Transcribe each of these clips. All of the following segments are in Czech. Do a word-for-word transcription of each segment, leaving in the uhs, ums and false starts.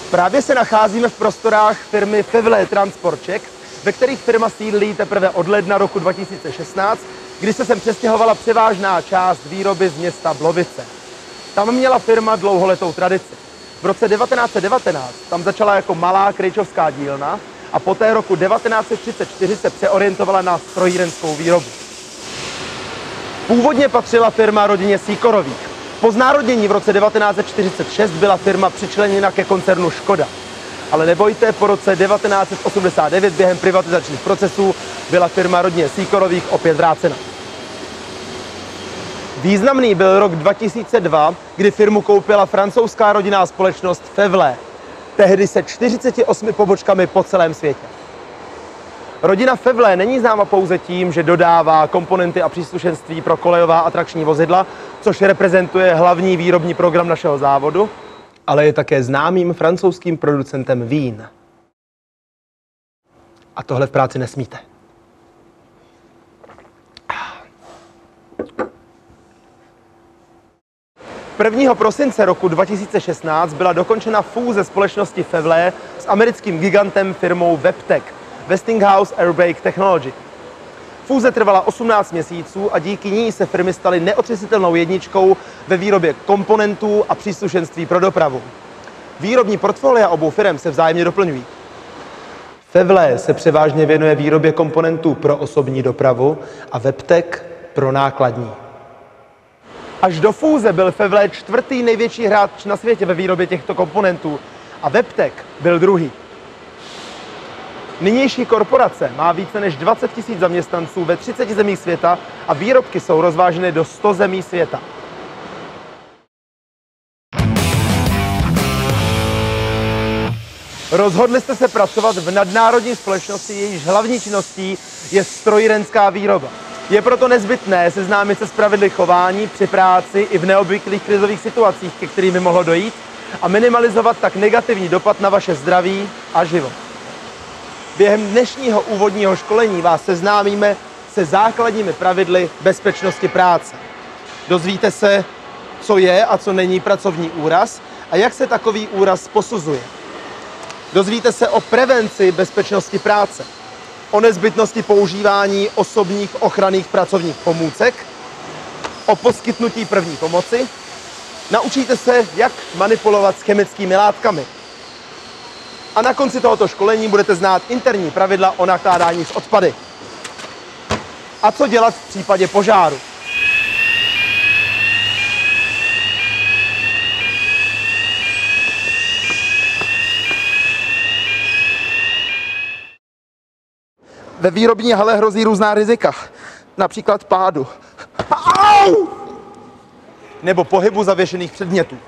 Právě se nacházíme v prostorách firmy Fevle Transport Czech, ve kterých firma sídlí teprve od ledna roku dva tisíce šestnáct, kdy se sem přestěhovala převážná část výroby z města Blovice. Tam měla firma dlouholetou tradici. V roce devatenáct set devatenáct tam začala jako malá krejčovská dílna a poté roku devatenáct set třicet čtyři se přeorientovala na strojírenskou výrobu. Původně patřila firma rodině Sýkorových. Po znárodnění v roce devatenáct set čtyřicet šest byla firma přičleněna ke koncernu Škoda. Ale nebojte, po roce devatenáct set osmdesát devět během privatizačních procesů byla firma rodině Sýkorových opět vrácena. Významný byl rok dva tisíce dva, kdy firmu koupila francouzská rodinná společnost Fevle, tehdy se čtyřiceti osmi pobočkami po celém světě. Rodina Fevle není známa pouze tím, že dodává komponenty a příslušenství pro kolejová a trakční vozidla, což reprezentuje hlavní výrobní program našeho závodu, ale je také známým francouzským producentem vín. A tohle v práci nesmíte. prvního prosince roku dva tisíce šestnáct byla dokončena fúze společnosti Fevle s americkým gigantem firmou Webtec, Westinghouse Airbrake Technology. Fúze trvala osmnáct měsíců a díky ní se firmy staly neotřesitelnou jedničkou ve výrobě komponentů a příslušenství pro dopravu. Výrobní portfolia obou firm se vzájemně doplňují. Fevle se převážně věnuje výrobě komponentů pro osobní dopravu a Webtec pro nákladní. Až do fúze byl Fevle čtvrtý největší hráč na světě ve výrobě těchto komponentů a Webtec byl druhý. Nynější korporace má více než dvacet tisíc zaměstnanců ve třiceti zemích světa a výrobky jsou rozváženy do sta zemí světa. Rozhodli jste se pracovat v nadnárodní společnosti, jejíž hlavní činností je strojírenská výroba. Je proto nezbytné seznámit se s pravidly chování při práci i v neobvyklých krizových situacích, ke kterým by mohlo dojít, a minimalizovat tak negativní dopad na vaše zdraví a život. Během dnešního úvodního školení vás seznámíme se základními pravidly bezpečnosti práce. Dozvíte se, co je a co není pracovní úraz a jak se takový úraz posuzuje. Dozvíte se o prevenci bezpečnosti práce, o nezbytnosti používání osobních ochranných pracovních pomůcek, o poskytnutí první pomoci. Naučíte se, jak manipulovat s chemickými látkami. A na konci tohoto školení budete znát interní pravidla o nakládání s odpady. A co dělat v případě požáru. Ve výrobní hale hrozí různá rizika, například pádu. Au! Nebo pohybu zavěšených předmětů.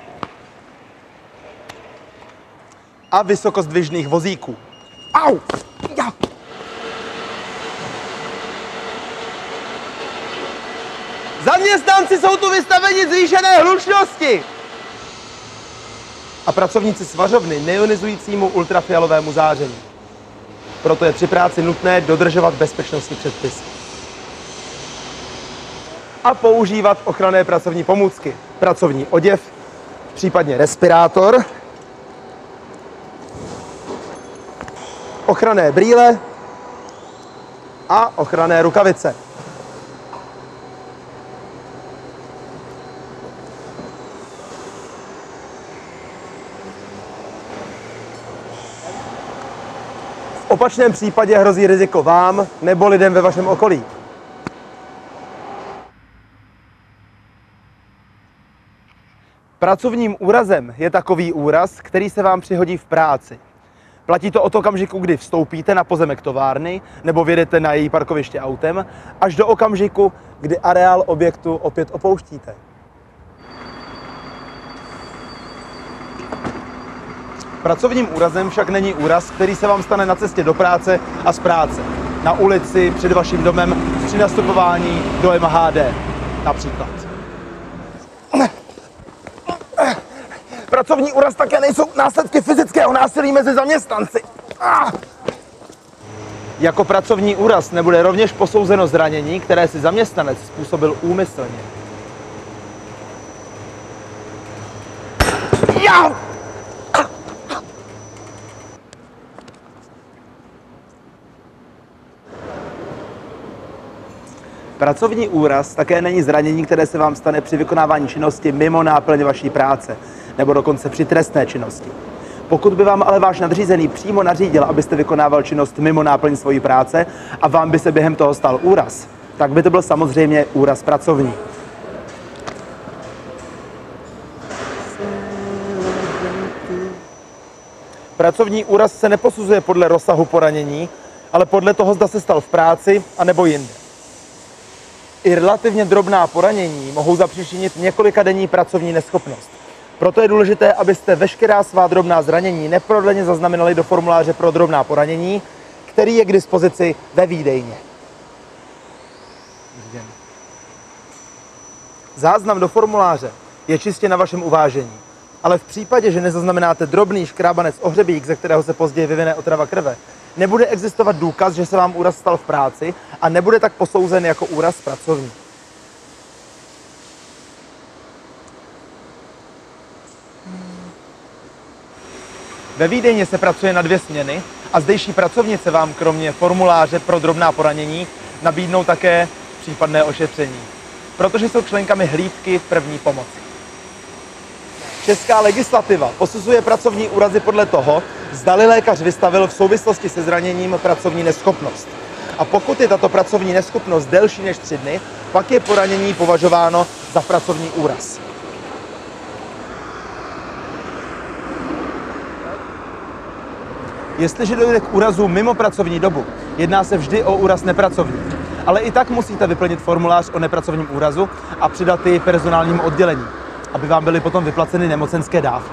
A vysokozdvižných vozíků. Au! Ja. Zaměstnanci jsou tu vystaveni zvýšené hlučnosti. A pracovníci svařovny neionizujícímu ultrafialovému záření. Proto je při práci nutné dodržovat bezpečnostní předpisy. A používat ochranné pracovní pomůcky. Pracovní oděv, případně respirátor, ochranné brýle a ochranné rukavice. V opačném případě hrozí riziko vám nebo lidem ve vašem okolí. Pracovním úrazem je takový úraz, který se vám přihodí v práci. Platí to od okamžiku, kdy vstoupíte na pozemek továrny nebo vjedete na její parkoviště autem, až do okamžiku, kdy areál objektu opět opouštíte. Pracovním úrazem však není úraz, který se vám stane na cestě do práce a z práce. Na ulici, před vaším domem, při nastupování do M H D například. Pracovní úraz také nejsou následky fyzického násilí mezi zaměstnanci. Jako pracovní úraz nebude rovněž posouzeno zranění, které si zaměstnanec způsobil úmyslně. Pracovní úraz také není zranění, které se vám stane při vykonávání činnosti mimo náplň vaší práce, nebo dokonce při trestné činnosti. Pokud by vám ale váš nadřízený přímo nařídil, abyste vykonával činnost mimo náplň svojí práce a vám by se během toho stal úraz, tak by to byl samozřejmě úraz pracovní. Pracovní úraz se neposuzuje podle rozsahu poranění, ale podle toho, zda se stal v práci anebo jinde. I relativně drobná poranění mohou zapříčinit několikadenní pracovní neschopnost. Proto je důležité, abyste veškerá svá drobná zranění neprodleně zaznamenali do formuláře pro drobná poranění, který je k dispozici ve výdejně. Záznam do formuláře je čistě na vašem uvážení, ale v případě, že nezaznamenáte drobný škrábanec o hřebík, ze kterého se později vyvine otrava krve, nebude existovat důkaz, že se vám úraz stal v práci a nebude tak posouzen jako úraz pracovní. Ve výdejně se pracuje na dvě směny a zdejší pracovnice vám kromě formuláře pro drobná poranění nabídnou také případné ošetření, protože jsou členkami hlídky první pomoci. Česká legislativa posuzuje pracovní úrazy podle toho, zdali lékař vystavil v souvislosti se zraněním pracovní neschopnost. A pokud je tato pracovní neschopnost delší než tři dny, pak je poranění považováno za pracovní úraz. Jestliže dojde k úrazu mimo pracovní dobu, jedná se vždy o úraz nepracovní. Ale i tak musíte vyplnit formulář o nepracovním úrazu a přidat ji personálnímu oddělení, aby vám byly potom vyplaceny nemocenské dávky.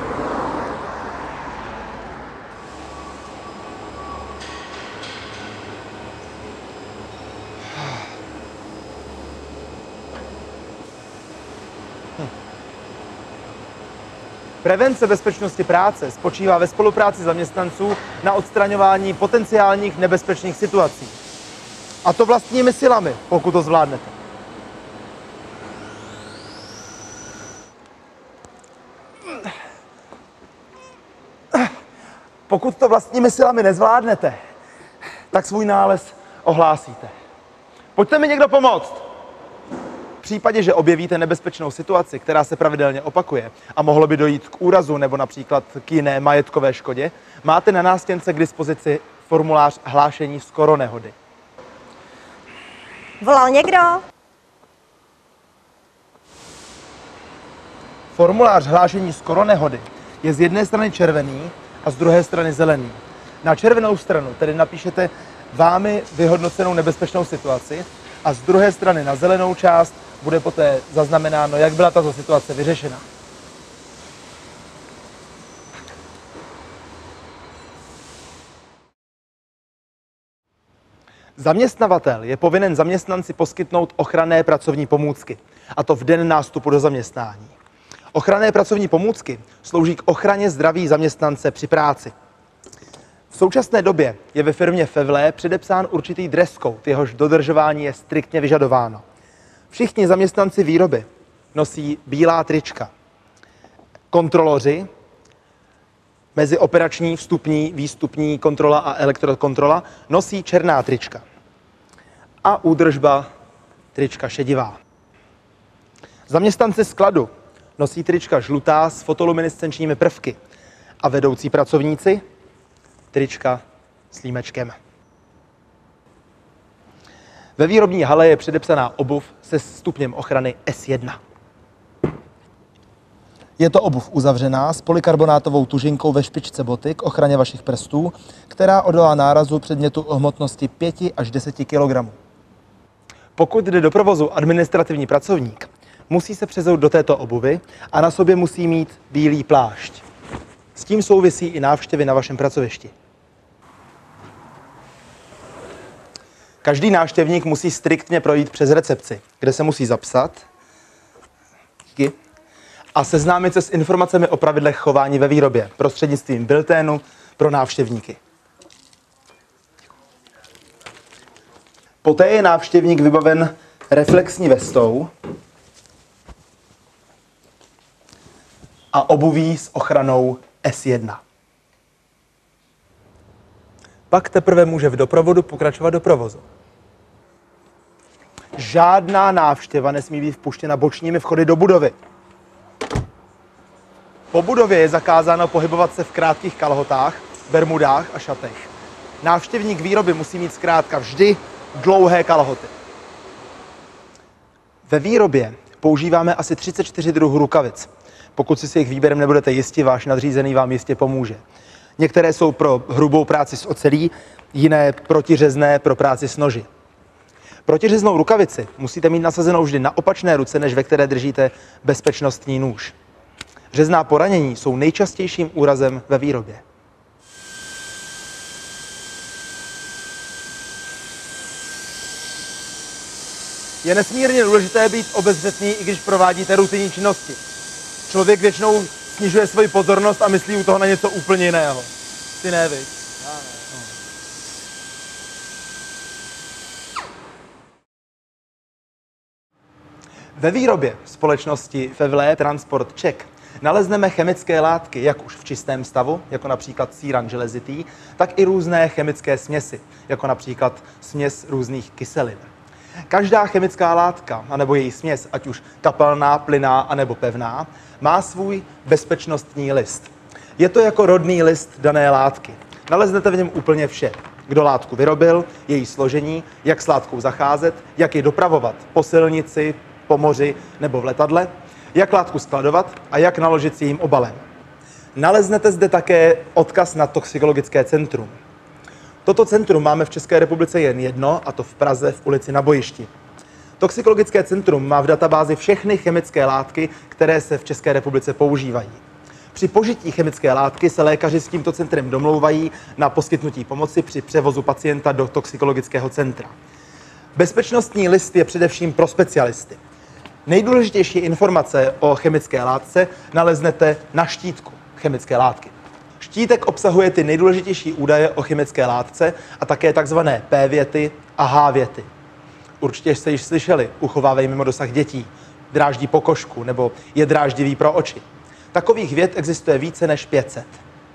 Hm. Prevence bezpečnosti práce spočívá ve spolupráci zaměstnanců na odstraňování potenciálních nebezpečných situací. A to vlastními silami, pokud to zvládnete. Pokud to vlastními silami nezvládnete, tak svůj nález ohlásíte. Pojďte mi někdo pomoct! V případě, že objevíte nebezpečnou situaci, která se pravidelně opakuje a mohlo by dojít k úrazu nebo například k jiné majetkové škodě, máte na nástěnce k dispozici formulář hlášení skoro nehody. Volal někdo? Formulář hlášení skoro nehody je z jedné strany červený a z druhé strany zelený. Na červenou stranu tedy napíšete vámi vyhodnocenou nebezpečnou situaci a z druhé strany na zelenou část bude poté zaznamenáno, jak byla tato situace vyřešena. Zaměstnavatel je povinen zaměstnanci poskytnout ochranné pracovní pomůcky, a to v den nástupu do zaměstnání. Ochranné pracovní pomůcky slouží k ochraně zdraví zaměstnance při práci. V současné době je ve firmě Fevle předepsán určitý dress code, jehož dodržování je striktně vyžadováno. Všichni zaměstnanci výroby nosí bílá trička. Kontroloři, mezioperační, vstupní, výstupní kontrola a elektrokontrola nosí černá trička. A údržba trička šedivá. Zaměstnanci skladu nosí trička žlutá s fotoluminescenčními prvky a vedoucí pracovníci trička s límečkem. Ve výrobní hale je předepsaná obuv se stupněm ochrany S jedna. Je to obuv uzavřená s polykarbonátovou tužinkou ve špičce boty k ochraně vašich prstů, která odolá nárazu předmětu o hmotnosti pět až deset kilogramů. Pokud jde do provozu administrativní pracovník, musí se přezout do této obuvy a na sobě musí mít bílý plášť. S tím souvisí i návštěvy na vašem pracovišti. Každý návštěvník musí striktně projít přes recepci, kde se musí zapsat a seznámit se s informacemi o pravidlech chování ve výrobě prostřednictvím bilténu pro návštěvníky. Poté je návštěvník vybaven reflexní vestou a obuví s ochranou S jedna. Pak teprve může v doprovodu pokračovat do provozu. Žádná návštěva nesmí být vpuštěna bočními vchody do budovy. Po budově je zakázáno pohybovat se v krátkých kalhotách, bermudách a šatech. Návštěvník výroby musí mít zkrátka vždy dlouhé kalhoty. Ve výrobě používáme asi třicet čtyři druhů rukavic. Pokud si s jejich výběrem nebudete jisti, váš nadřízený vám jistě pomůže. Některé jsou pro hrubou práci s ocelí, jiné protiřezné pro práci s noži. Protiřeznou rukavici musíte mít nasazenou vždy na opačné ruce, než ve které držíte bezpečnostní nůž. Řezná poranění jsou nejčastějším úrazem ve výrobě. Je nesmírně důležité být obezřetný, i když provádíte rutinní činnosti. Člověk většinou snižuje svoji pozornost a myslí u toho na něco úplně jiného. Ty ne, viď? Já ne. No. Ve výrobě společnosti Fevle Transport Czech nalezneme chemické látky, jak už v čistém stavu, jako například síran železitý, tak i různé chemické směsi, jako například směs různých kyselin. Každá chemická látka, anebo její směs, ať už kapalná, plynná, anebo pevná, má svůj bezpečnostní list. Je to jako rodný list dané látky. Naleznete v něm úplně vše. Kdo látku vyrobil, její složení, jak s látkou zacházet, jak ji dopravovat po silnici, po moři nebo v letadle, jak látku skladovat a jak naložit s jejím obalem. Naleznete zde také odkaz na toxikologické centrum. Toto centrum máme v České republice jen jedno, a to v Praze v ulici Na Bojišti. Toxikologické centrum má v databázi všechny chemické látky, které se v České republice používají. Při požití chemické látky se lékaři s tímto centrem domlouvají na poskytnutí pomoci při převozu pacienta do toxikologického centra. Bezpečnostní list je především pro specialisty. Nejdůležitější informace o chemické látce naleznete na štítku chemické látky. Štítek obsahuje ty nejdůležitější údaje o chemické látce a také takzvané P věty a H věty. Určitě jste již slyšeli, uchovávají mimo dosah dětí, dráždí pokožku nebo je dráždivý pro oči. Takových vět existuje více než pět set.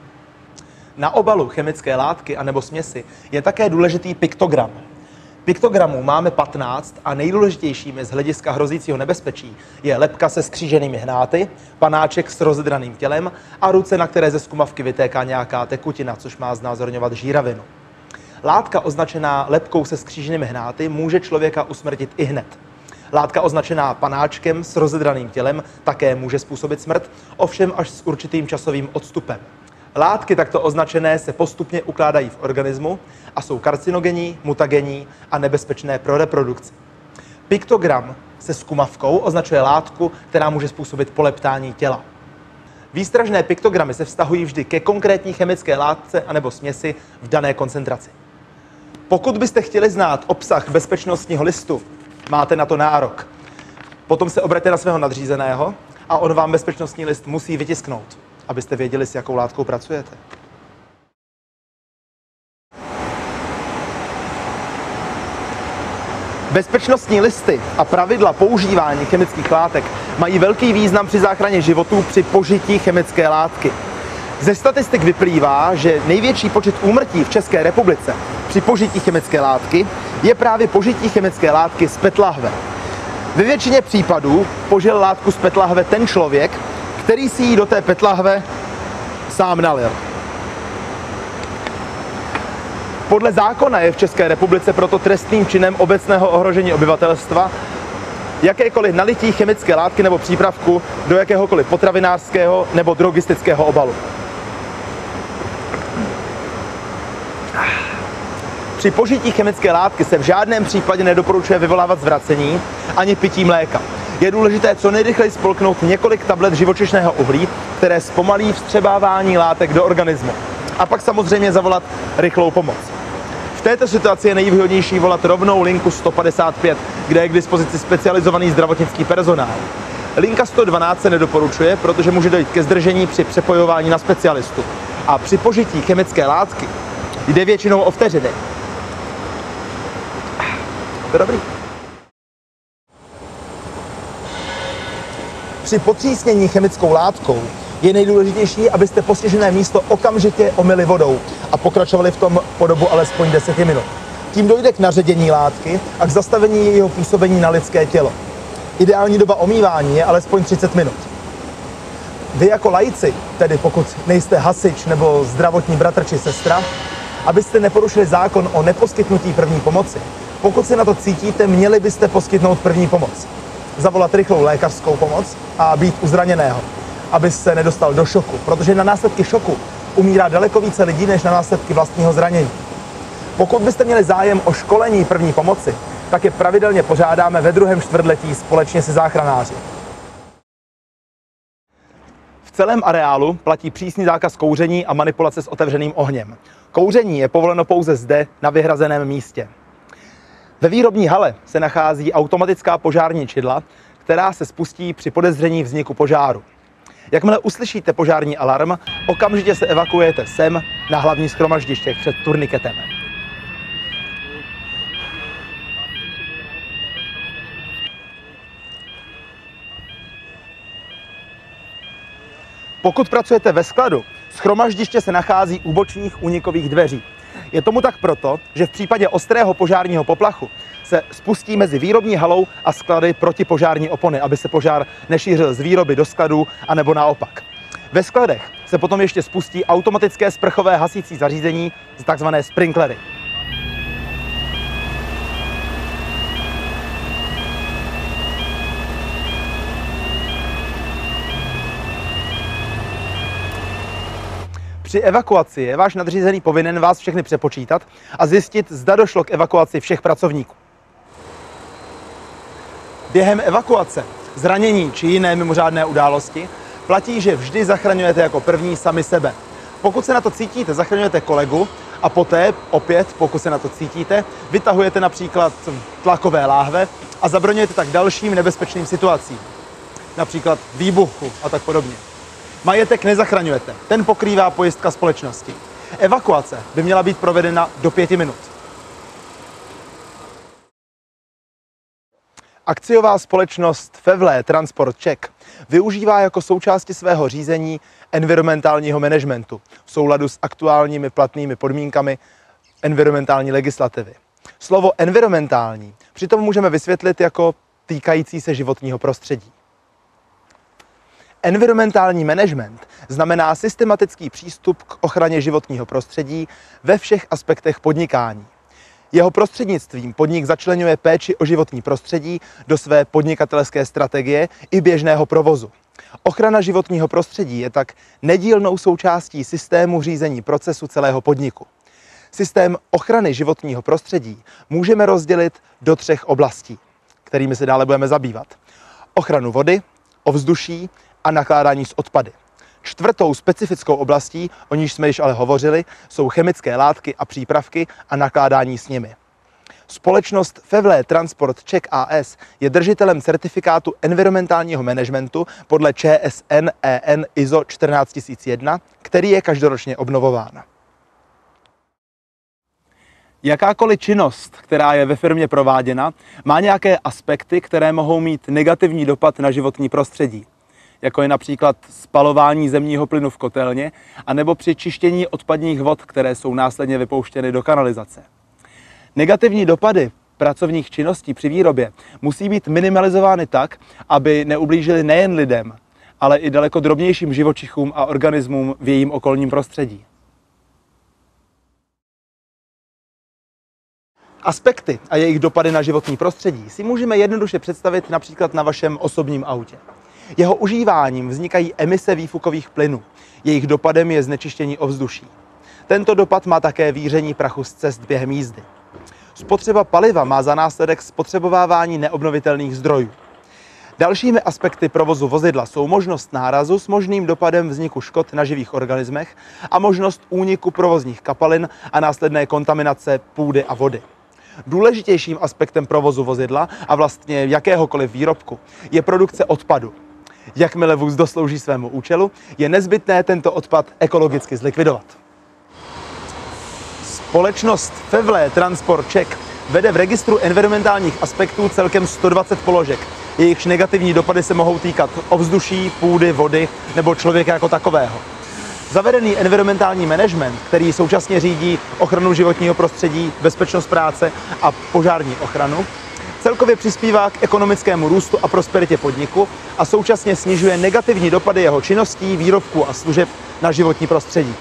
Na obalu chemické látky anebo směsi je také důležitý piktogram. Piktogramů máme patnáct a nejdůležitějšími z hlediska hrozícího nebezpečí je lebka se skříženými hnáty, panáček s rozedraným tělem a ruce, na které ze zkumavky vytéká nějaká tekutina, což má znázorňovat žíravinu. Látka označená lebkou se skříženými hnáty může člověka usmrtit ihned. Látka označená panáčkem s rozedraným tělem také může způsobit smrt, ovšem až s určitým časovým odstupem. Látky takto označené se postupně ukládají v organismu a jsou karcinogenní, mutagenní a nebezpečné pro reprodukci. Piktogram se zkumavkou označuje látku, která může způsobit poleptání těla. Výstražné piktogramy se vztahují vždy ke konkrétní chemické látce anebo směsi v dané koncentraci. Pokud byste chtěli znát obsah bezpečnostního listu, máte na to nárok. Potom se obraťte na svého nadřízeného a on vám bezpečnostní list musí vytisknout, abyste věděli, s jakou látkou pracujete. Bezpečnostní listy a pravidla používání chemických látek mají velký význam při záchraně životů při požití chemické látky. Ze statistik vyplývá, že největší počet úmrtí v České republice při požití chemické látky je právě požití chemické látky z PET lahve. Ve většině případů požil látku z PET lahve ten člověk, který si ji do té PET lahve sám nalil. Podle zákona je v České republice proto trestným činem obecného ohrožení obyvatelstva jakékoliv nalití chemické látky nebo přípravku do jakéhokoliv potravinářského nebo drogistického obalu. Při požití chemické látky se v žádném případě nedoporučuje vyvolávat zvracení ani pití mléka. Je důležité co nejrychleji spolknout několik tablet živočišného uhlí, které zpomalí vstřebávání látek do organismu. A pak samozřejmě zavolat rychlou pomoc. V této situaci je nejvýhodnější volat rovnou linku sto padesát pět, kde je k dispozici specializovaný zdravotnický personál. Linka sto dvanáct se nedoporučuje, protože může dojít ke zdržení při přepojování na specialistu. A při požití chemické látky jde většinou o vteřiny. To je dobrý. Při potřísnění chemickou látkou je nejdůležitější, abyste postižené místo okamžitě omyli vodou a pokračovali v tom po dobu alespoň deset minut. Tím dojde k naředění látky a k zastavení jejího působení na lidské tělo. Ideální doba omývání je alespoň třicet minut. Vy jako laici, tedy pokud nejste hasič nebo zdravotní bratr či sestra, abyste neporušili zákon o neposkytnutí první pomoci, pokud si na to cítíte, měli byste poskytnout první pomoc. Zavolat rychlou lékařskou pomoc a být u zraněného, aby se nedostal do šoku, protože na následky šoku umírá daleko více lidí než na následky vlastního zranění. Pokud byste měli zájem o školení první pomoci, tak je pravidelně pořádáme ve druhém čtvrtletí společně se záchranáři. V celém areálu platí přísný zákaz kouření a manipulace s otevřeným ohněm. Kouření je povoleno pouze zde, na vyhrazeném místě. Ve výrobní hale se nachází automatická požární čidla, která se spustí při podezření vzniku požáru. Jakmile uslyšíte požární alarm, okamžitě se evakuujete sem na hlavní shromaždiště před turniketem. Pokud pracujete ve skladu, shromaždiště se nachází u bočních únikových dveří. Je tomu tak proto, že v případě ostrého požárního poplachu se spustí mezi výrobní halou a sklady protipožární opony, aby se požár nešířil z výroby do skladů, anebo naopak. Ve skladech se potom ještě spustí automatické sprchové hasící zařízení, takzvané sprinklery. Při evakuaci je váš nadřízený povinen vás všechny přepočítat a zjistit, zda došlo k evakuaci všech pracovníků. Během evakuace, zranění či jiné mimořádné události platí, že vždy zachraňujete jako první sami sebe. Pokud se na to cítíte, zachraňujete kolegu a poté, opět, pokud se na to cítíte, vytahujete například tlakové láhve a zabraňujete tak dalším nebezpečným situacím, například výbuchu a tak podobně. Majetek nezachraňujete, ten pokrývá pojistka společnosti. Evakuace by měla být provedena do pěti minut. Akciová společnost Fevle Transport Czech využívá jako součásti svého řízení environmentálního managementu v souladu s aktuálními platnými podmínkami environmentální legislativy. Slovo environmentální přitom můžeme vysvětlit jako týkající se životního prostředí. Environmentální management znamená systematický přístup k ochraně životního prostředí ve všech aspektech podnikání. Jeho prostřednictvím podnik začleňuje péči o životní prostředí do své podnikatelské strategie i běžného provozu. Ochrana životního prostředí je tak nedílnou součástí systému řízení procesu celého podniku. Systém ochrany životního prostředí můžeme rozdělit do třech oblastí, kterými se dále budeme zabývat. Ochranu vody, ovzduší a nakládání s odpady. Čtvrtou specifickou oblastí, o níž jsme již ale hovořili, jsou chemické látky a přípravky a nakládání s nimi. Společnost Fevle Transport Czech A S je držitelem certifikátu environmentálního managementu podle Č S N E N I S O čtrnáct tisíc jedna, který je každoročně obnovován. Jakákoliv činnost, která je ve firmě prováděna, má nějaké aspekty, které mohou mít negativní dopad na životní prostředí, jako je například spalování zemního plynu v kotelně, anebo při čištění odpadních vod, které jsou následně vypouštěny do kanalizace. Negativní dopady pracovních činností při výrobě musí být minimalizovány tak, aby neublížily nejen lidem, ale i daleko drobnějším živočichům a organismům v jejím okolním prostředí. Aspekty a jejich dopady na životní prostředí si můžeme jednoduše představit například na vašem osobním autě. Jeho užíváním vznikají emise výfukových plynů. Jejich dopadem je znečištění ovzduší. Tento dopad má také víření prachu z cest během jízdy. Spotřeba paliva má za následek spotřebovávání neobnovitelných zdrojů. Dalšími aspekty provozu vozidla jsou možnost nárazu s možným dopadem vzniku škod na živých organismech a možnost úniku provozních kapalin a následné kontaminace půdy a vody. Důležitějším aspektem provozu vozidla a vlastně jakéhokoliv výrobku je produkce odpadu. Jakmile vůz doslouží svému účelu, je nezbytné tento odpad ekologicky zlikvidovat. Společnost Fevle Transport Czech vede v registru environmentálních aspektů celkem sto dvacet položek. Jejichž negativní dopady se mohou týkat ovzduší, půdy, vody nebo člověka jako takového. Zavedený environmentální management, který současně řídí ochranu životního prostředí, bezpečnost práce a požární ochranu, celkově přispívá k ekonomickému růstu a prosperitě podniku a současně snižuje negativní dopady jeho činností, výrobků a služeb na životní prostředí.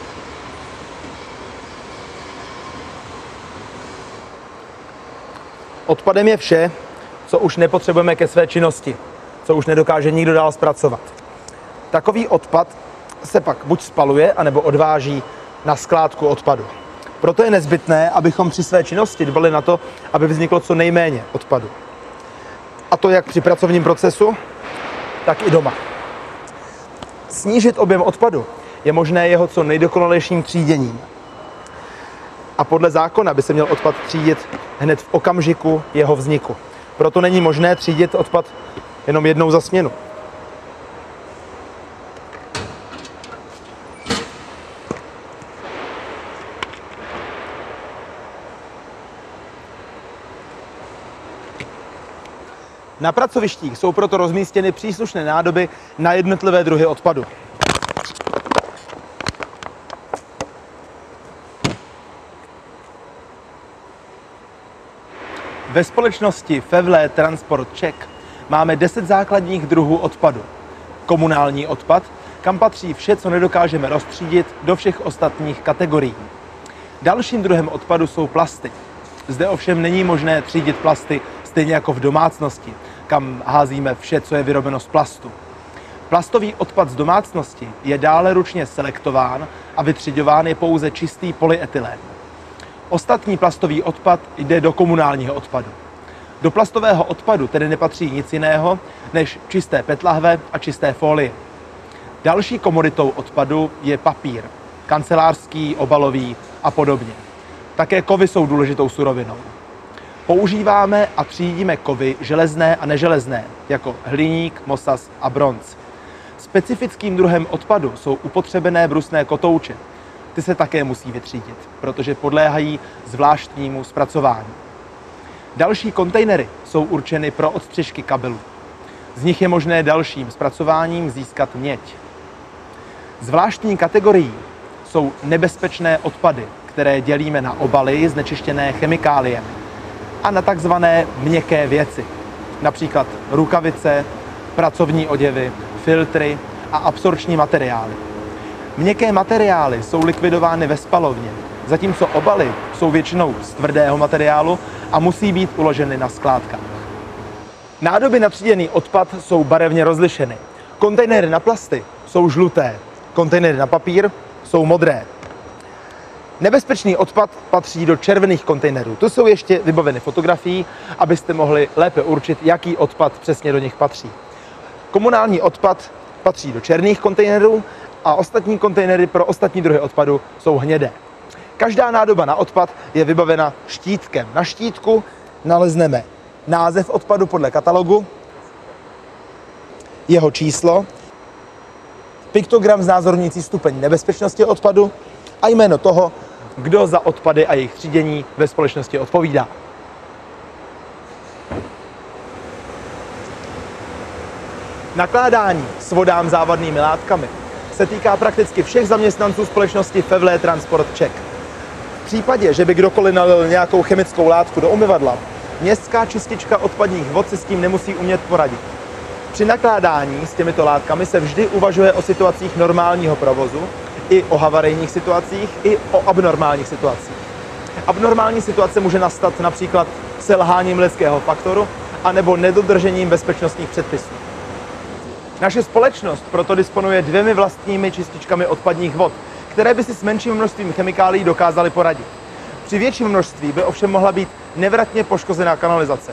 Odpadem je vše, co už nepotřebujeme ke své činnosti, co už nedokáže nikdo dál zpracovat. Takový odpad se pak buď spaluje, anebo odváží na skládku odpadu. Proto je nezbytné, abychom při své činnosti dbali na to, aby vzniklo co nejméně odpadu. A to jak při pracovním procesu, tak i doma. Snížit objem odpadu je možné jeho co nejdokonalejším tříděním. A podle zákona by se měl odpad třídit hned v okamžiku jeho vzniku. Proto není možné třídit odpad jenom jednou za směnu. Na pracovištích jsou proto rozmístěny příslušné nádoby na jednotlivé druhy odpadu. Ve společnosti Fevle Transport Czech máme deset základních druhů odpadu. Komunální odpad, kam patří vše, co nedokážeme roztřídit do všech ostatních kategorií. Dalším druhem odpadu jsou plasty. Zde ovšem není možné třídit plasty stejně jako v domácnosti, kam házíme vše, co je vyrobeno z plastu. Plastový odpad z domácnosti je dále ručně selektován a vytřiďován je pouze čistý polyetylén. Ostatní plastový odpad jde do komunálního odpadu. Do plastového odpadu tedy nepatří nic jiného než čisté pé é té lahve a čisté fólie. Další komoditou odpadu je papír, kancelářský, obalový a podobně. Také kovy jsou důležitou surovinou. Používáme a třídíme kovy železné a neželezné, jako hliník, mosas a bronz. Specifickým druhem odpadu jsou upotřebené brusné kotouče. Ty se také musí vytřídit, protože podléhají zvláštnímu zpracování. Další kontejnery jsou určeny pro odstřižky kabelů. Z nich je možné dalším zpracováním získat měď. Zvláštní kategorií jsou nebezpečné odpady, které dělíme na obaly znečištěné chemikáliemi a na takzvané měkké věci, například rukavice, pracovní oděvy, filtry a absorpční materiály. Měkké materiály jsou likvidovány ve spalovně, zatímco obaly jsou většinou z tvrdého materiálu a musí být uloženy na skládkách. Nádoby na tříděný odpad jsou barevně rozlišeny. Kontejnery na plasty jsou žluté, kontejnery na papír jsou modré. Nebezpečný odpad patří do červených kontejnerů. Tu jsou ještě vybaveny fotografií, abyste mohli lépe určit, jaký odpad přesně do nich patří. Komunální odpad patří do černých kontejnerů a ostatní kontejnery pro ostatní druhy odpadu jsou hnědé. Každá nádoba na odpad je vybavena štítkem. Na štítku nalezneme název odpadu podle katalogu, jeho číslo, piktogram znázorňující stupeň nebezpečnosti odpadu a jméno toho, kdo za odpady a jejich třídění ve společnosti odpovídá. Nakládání s vodám závadnými látkami se týká prakticky všech zaměstnanců společnosti Fevle Transport Czech. V případě, že by kdokoliv nalil nějakou chemickou látku do umyvadla, městská čistička odpadních vod si s tím nemusí umět poradit. Při nakládání s těmito látkami se vždy uvažuje o situacích normálního provozu, i o havarijních situacích, i o abnormálních situacích. Abnormální situace může nastat například selháním lidského faktoru anebo nedodržením bezpečnostních předpisů. Naše společnost proto disponuje dvěmi vlastními čističkami odpadních vod, které by si s menším množstvím chemikálií dokázaly poradit. Při větším množství by ovšem mohla být nevratně poškozená kanalizace.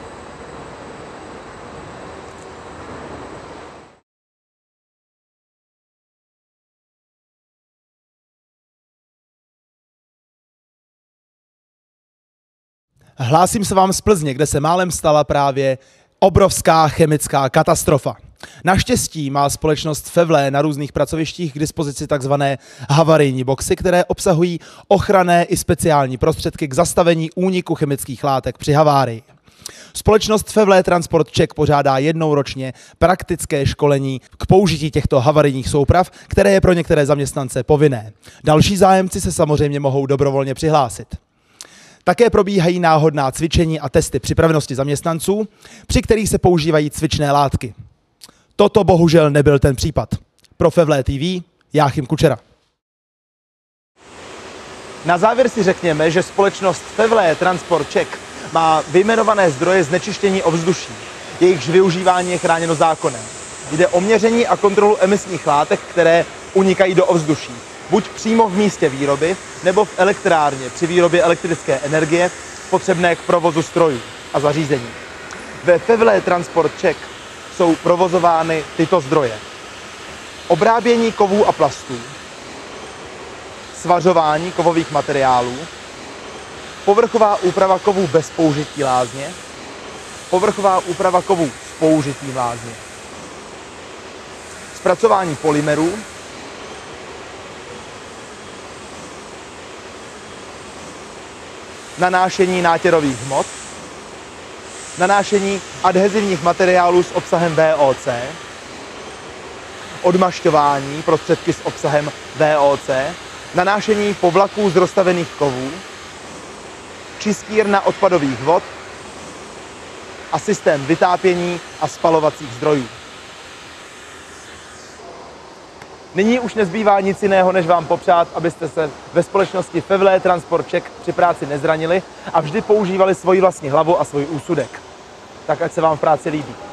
Hlásím se vám z Plzně, kde se málem stala právě obrovská chemická katastrofa. Naštěstí má společnost Fevle na různých pracovištích k dispozici takzvané havarijní boxy, které obsahují ochranné i speciální prostředky k zastavení úniku chemických látek při havárii. Společnost Fevle Transport Czech pořádá jednou ročně praktické školení k použití těchto havarijních souprav, které je pro některé zaměstnance povinné. Další zájemci se samozřejmě mohou dobrovolně přihlásit. Také probíhají náhodná cvičení a testy připravenosti zaměstnanců, při kterých se používají cvičné látky. Toto bohužel nebyl ten případ. Pro Fevle T V Jáchym Kučera. Na závěr si řekněme, že společnost Fevle Transport Czech má vyjmenované zdroje znečištění ovzduší. Jejichž využívání je chráněno zákonem. Jde o měření a kontrolu emisních látek, které unikají do ovzduší. Buď přímo v místě výroby, nebo v elektrárně při výrobě elektrické energie potřebné k provozu strojů a zařízení. Ve Fevle Transport Czech jsou provozovány tyto zdroje. Obrábění kovů a plastů, svařování kovových materiálů, povrchová úprava kovů bez použití lázně, povrchová úprava kovů s použitím lázně, zpracování polymerů, nanášení nátěrových hmot, nanášení adhezivních materiálů s obsahem V O C, odmašťování prostředky s obsahem V O C, nanášení povlaků z rozstavených kovů, čistírna odpadových vod a systém vytápění a spalovacích zdrojů. Nyní už nezbývá nic jiného, než vám popřát, abyste se ve společnosti Fevle Transport Czech při práci nezranili a vždy používali svoji vlastní hlavu a svůj úsudek. Tak ať se vám v práci líbí.